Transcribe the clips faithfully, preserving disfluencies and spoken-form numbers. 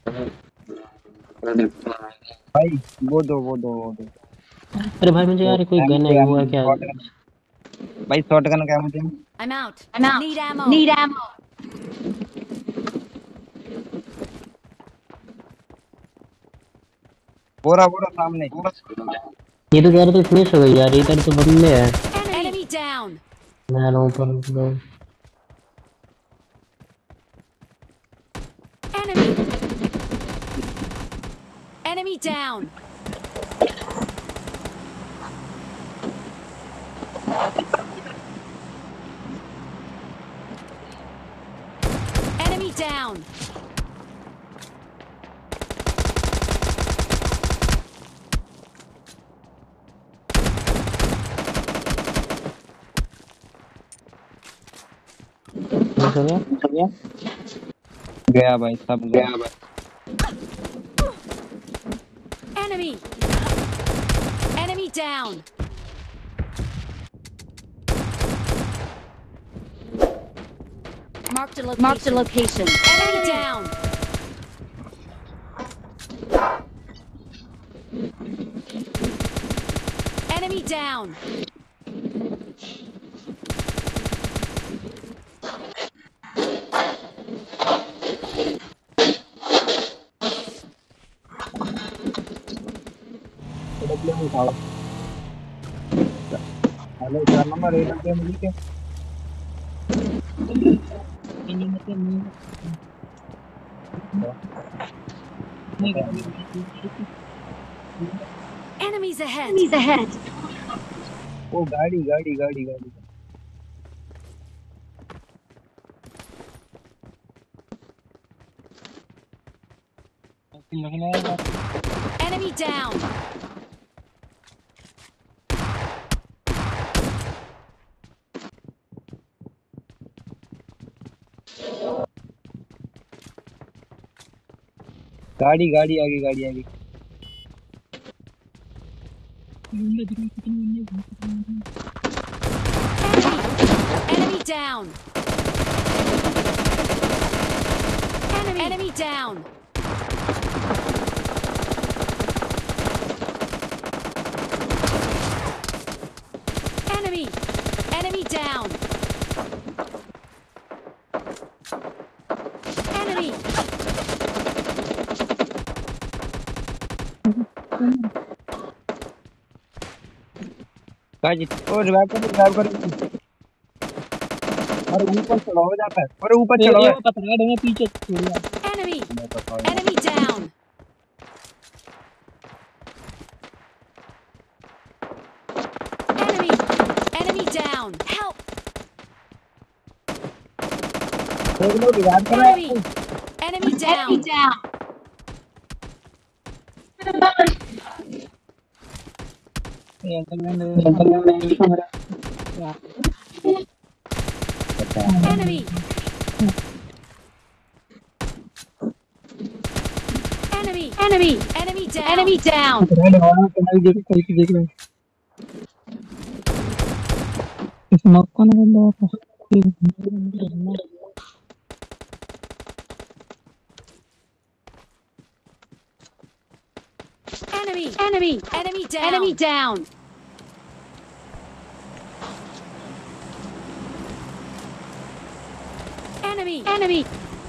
भाई वो दो वो दो वो दो अरे भाई मुझे वो यार कोई गन है एम वो है क्या? शॉटगन। भाई शॉटगन का मुझे I'm out. I'm out. Need ammo. Need ammo. बोरा बोरा सामने। ये तो यार तो फिनिश हो गई यार, इधर तो बंदे हैं। Enemy, Enemy down. मैं रहा हूँ पर Enemy. Enemy down. Enemy down. चलो चलो गया भाई सब गया भाई। Enemy. Enemy down. Marked a location. Marked a location. Enemy down. Enemy down. Hello चार नंबर एट पे मिली के Enemies ahead. Enemies ahead. वो गाड़ी गाड़ी गाड़ी गाड़ी Enemy down. गाड़ी गाड़ी आगे गाड़ी आगे। Enemy down. Enemy. Enemy down. Enemy. Enemy down. Enemy. गाड़ी ओ रिवाइव कर रिवाइव कर। अरे ऊपर चढ़ा हो जाता है। अरे ऊपर चढ़ा है। पकड़ में पीछे छोड़िया। Enemy. Enemy down. Enemy. Enemy down. Help. देख लो रिवाइव कर रहा है। Enemy. Enemy down. Enemy down. ये अंकल ने अंकल ने मेरा Enemy. Enemy. Enemy. Enemy down. Enemy down. Red वाला कनाल देख देख देख रहे इस नॉक को ना बंदा वापस Enemy. Enemy. Enemy down. Enemy down. Enemy. Enemy.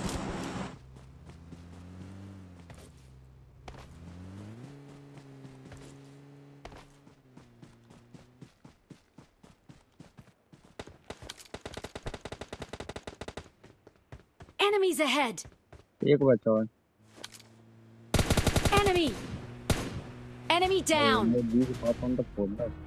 Enemies ahead. एक बचा और Enemy. Enemy down. मैं बीस बात ऑन द फोन